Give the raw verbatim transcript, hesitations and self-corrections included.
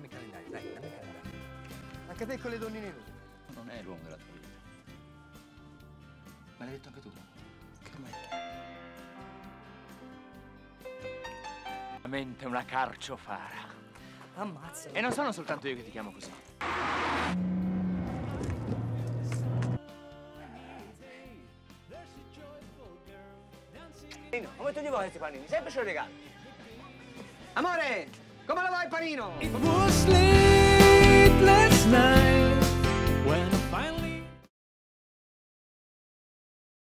dammi il calendario, dai, dammi il calendario. Anche te con le donnine nude. Non è l'uomo della tua vita. Me l'hai detto anche tu. Che mai? Veramente una carciofara. Ammazza. E non sono soltanto io che ti chiamo così. Come tu gli vuoi questi panini? Sempre ce lo regali. Amore, come la vai il panino? It was late last night.